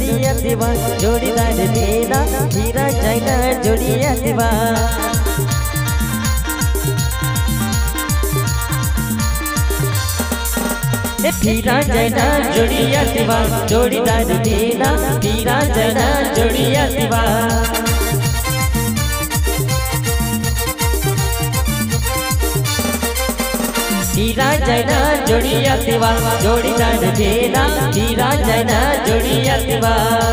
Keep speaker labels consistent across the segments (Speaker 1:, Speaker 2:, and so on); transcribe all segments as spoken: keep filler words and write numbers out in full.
Speaker 1: जोड़िया दिवा जोड़ीदार बिना फिरा जाए ना जोड़िया दिवा फिरा जाए ना जोड़िया दिवा जोड़ीदार बिना फिरा जाए ना जोड़िया दिवा फिरा जाए ना जोड़िया दिवा जोड़ीदार बिना फिरा जाए ना जोड़िया दिवा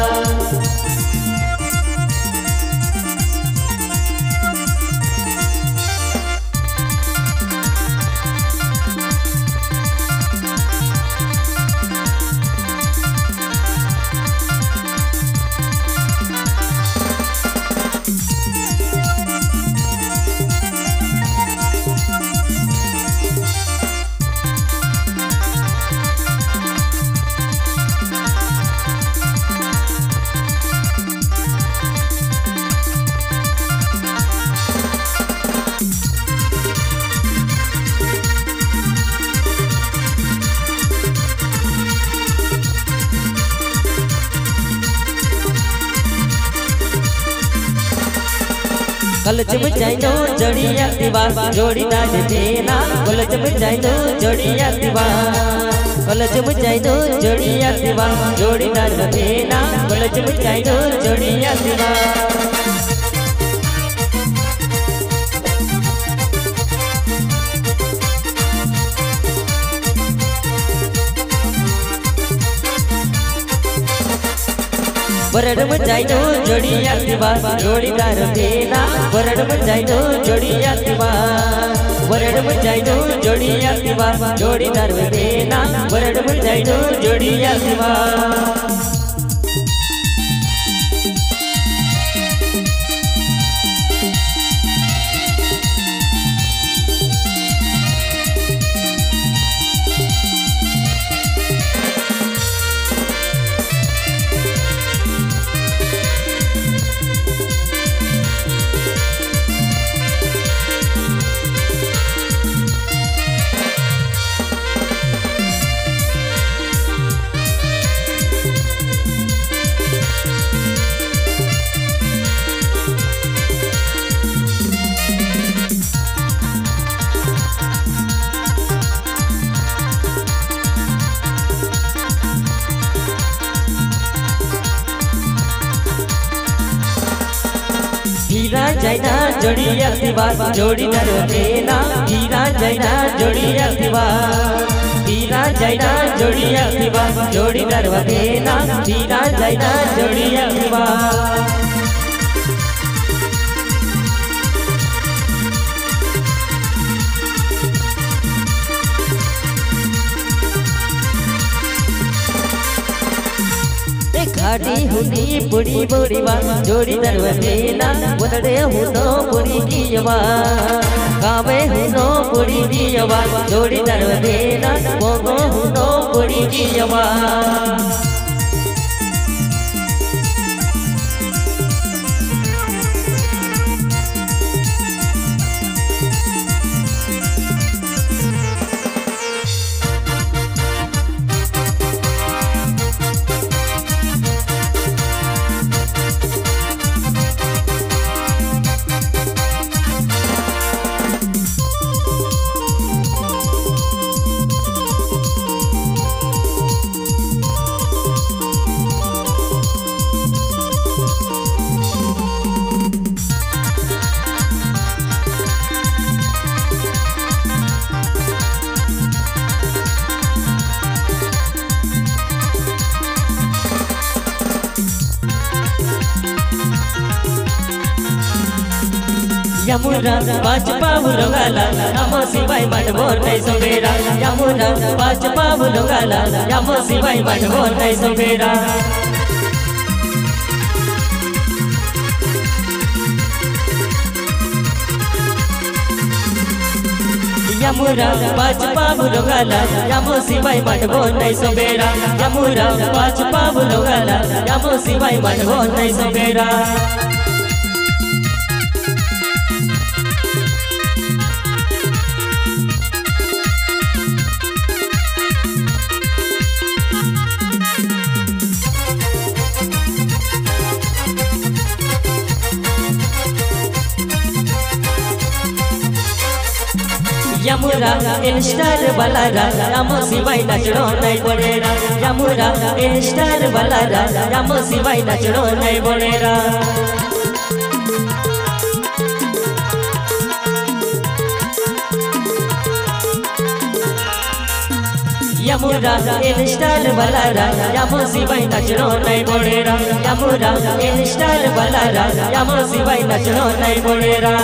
Speaker 1: कलच में जाइनो जोड़िया दिवा जोड़ीदार बिना कलच में जाइनो जोड़िया दिवा कलच में जाइनो जोड़िया दिवा जोड़ीदार बिना कलच में जाइनो जोड़िया दिवा बरड़ में जाइनो जोड़िया दिवा जोड़ीदार बिना बरड़ में जाइनो जोड़िया दिवा बरड़ में जाइनो जोड़िया दिवा जोड़ीदार बिना बरड़ में जाइनो जोड़िया दिवा फिरा जाए ना जोड़िया दिवा जोड़ीदार बिना फिरा जाए ना जोड़िया दिवा फिरा जाए ना जोड़िया दिवा जोड़ीदार बिना फिरा जाए ना जोड़िया दिवा खाटी हुनी बुड़ी बुड़ी वा जोड़ीदार बिना उतरे हुनो बुड़ी दियवा कावे हुनो बुड़ी दियवा जोड़ीदार बिना मोगो हुनो बुड़ी दियवा यमुना पाँच पावलो गाला यामो शिवाय मठ बोर नहीं सोबेरा यमुना पाँच पावलो गाला यामो शिवाय मठ बोर नहीं सोबेरा यमुना पाँच पावलो गाला यामो शिवाय मठ बोर नहीं सोबेरा यमुना पाँच पावलो गाला यामो शिवाय मठ बोर नहीं सोबेरा यमुरा इंस्टार वाला राम सिवाय नचड़ो नहीं बोलेरा यमुरा इंस्टार वाला राम सिवाय नचड़ो नहीं बोलेरा यमुरा इंस्टार वाला राम सिवाय नचड़ो नहीं बोलेरा यमुरा इंस्टार वाला राम सिवाय नचड़ो नहीं बोलेरा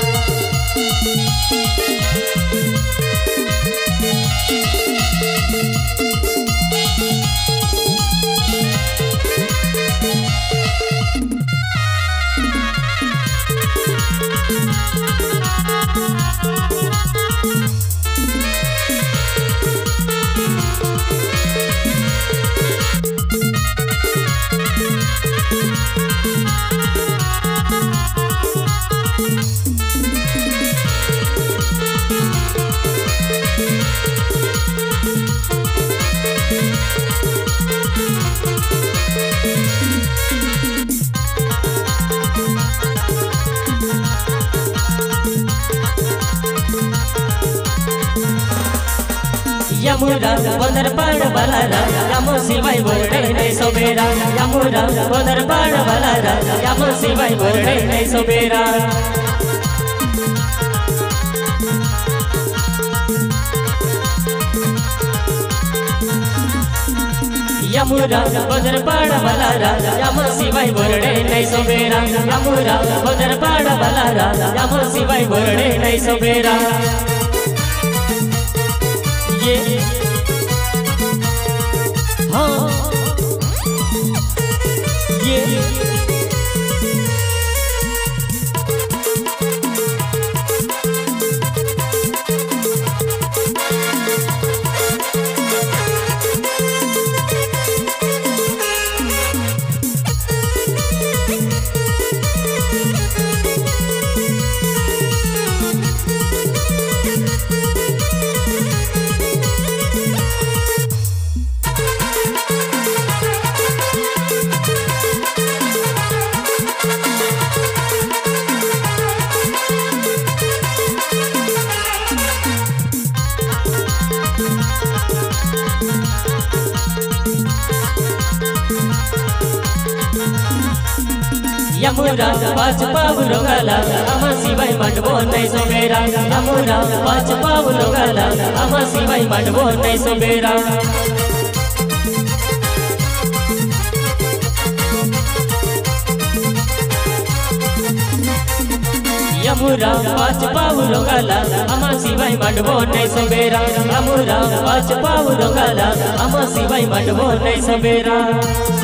Speaker 1: यमुरा बंदर पाड़ वाला राम सिवाय बोलड़े नहीं सोबेरा यमुरा बंदर पाड़ वाला राम सिवाय बोलड़े नहीं सोबेरा यमुरा बंदर पाड़ वाला राम सिवाय बोलड़े नहीं सोबेरा यमुरा बंदर पाड़ वाला राम सिवाय बोलड़े नहीं सोबेरा हाँ ये यमुरा पाँच पावलो गाला आमा सिवाय मंडबो नहीं सोबेरा यमुरा पाँच पावलो गाला आमा सिवाय मंडबो नहीं सोबेरा यमुरा पाँच पावलो गाला आमा सिवाय मंडबो नहीं सोबेरा यमुरा पाँच पावलो गाला आमा सिवाय मंडबो नहीं सोबेरा।